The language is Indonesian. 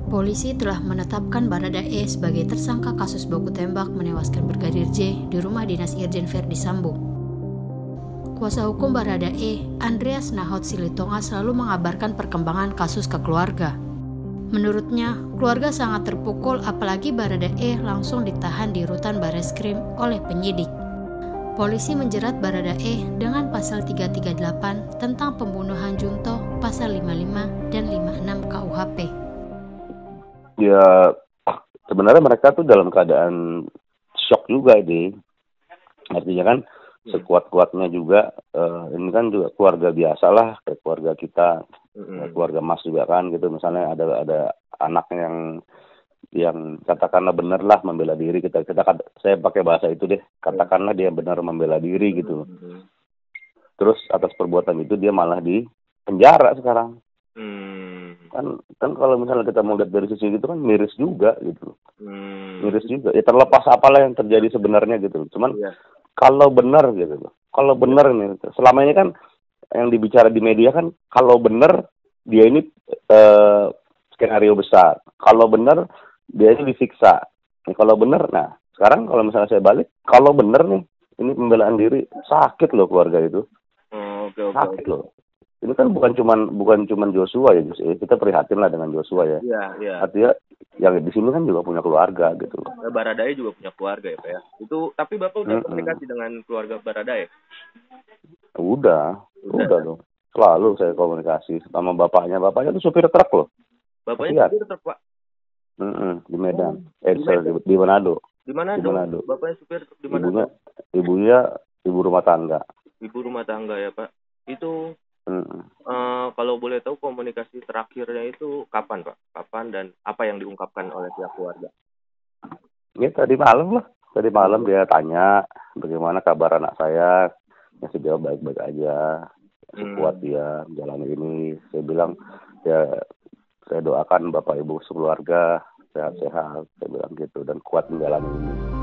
Polisi telah menetapkan Baradae sebagai tersangka kasus baku tembak menewaskan Brigadir J di rumah dinas Irjen Verdi Sambo. Kuasa hukum Baradae, Andreas Nahot Silitonga, selalu mengabarkan perkembangan kasus ke keluarga. Menurutnya, keluarga sangat terpukul apalagi Baradae langsung ditahan di rutan Bareskrim oleh penyidik. Polisi menjerat Baradae dengan pasal 338 tentang pembunuhan junto, pasal 55 dan 56 KUHP. Ya, sebenarnya mereka tuh dalam keadaan shock juga deh. Artinya kan sekuat-kuatnya juga, ini kan juga keluarga biasa lah, kayak keluarga kita, keluarga Mas juga kan gitu. Misalnya ada anak yang katakanlah benar lah membela diri, saya pakai bahasa itu deh, katakanlah dia benar membela diri gitu. Terus atas perbuatan itu dia malah di penjara sekarang. Kan kalau misalnya kita mau lihat dari sisi gitu kan miris juga gitu. Miris juga. Ya terlepas apalah yang terjadi sebenarnya gitu. Cuman kalau benar gitu. Kalau benar nih, selama ini kan yang dibicara di media kan kalau benar dia ini skenario besar. Kalau benar dia ini disiksa. Nih, kalau benar, nah sekarang kalau misalnya saya balik, kalau benar nih ini pembelaan diri, sakit loh keluarga itu. Sakit loh. Ini kan bukan cuman Joshua ya, kita prihatin lah dengan Joshua ya. Iya. Artinya yang di sini kan juga punya keluarga gitu. Baradae juga punya keluarga ya, Pak ya. Itu tapi Bapak udah komunikasi dengan keluarga Baradae? Udah dong. Selalu saya komunikasi sama bapaknya. Bapaknya tuh supir truk loh. Bapaknya supir truk, Pak. Di Medan. Di Manado. Di Manado. Bapaknya supir truk di Manado. Ibunya ibu rumah tangga. Ibu rumah tangga ya, Pak. Itu kalau boleh tahu komunikasi terakhirnya itu kapan, Pak? Kapan dan apa yang diungkapkan oleh pihak keluarga? Ya tadi malam dia tanya bagaimana kabar anak saya. Ya saya jawab baik-baik aja. Kuat dia menjalani ini. Saya bilang ya saya doakan Bapak Ibu sekeluarga sehat-sehat. Saya bilang gitu dan kuat menjalani ini.